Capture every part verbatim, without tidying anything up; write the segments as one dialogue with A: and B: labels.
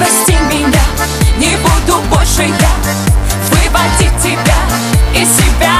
A: прости меня, не буду больше я выводить тебя из себя.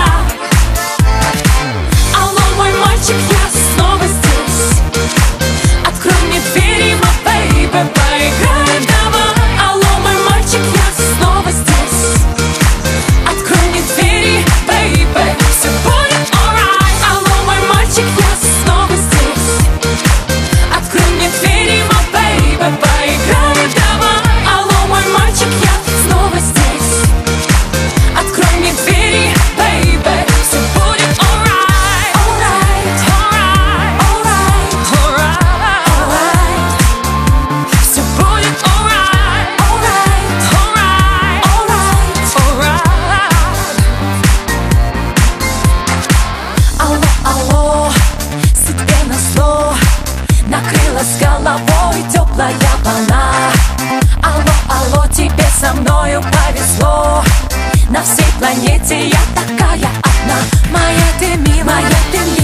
A: Алло, мой мальчик, я снова здесь. Открой мне двери, my baby, поиграем давай. Алло, мой мальчик, я снова здесь. Открой мне двери, baby, все будет alright. Алло, мой мальчик, я снова здесь. Открой мне двери, my baby, поиграем давай. Алло, мой мальчик, я снова здесь. Открой мне двери, baby, все будет alright. Alright, alright, alright, alright, alright. Все будет alright. Alright, alright, alright, alright. Алло, алло, судьбе назло накрылась головой теплая волна. Алло, алло, тебе со мною повезло. На всей планете я такая одна. Моя ты милая, ты милая.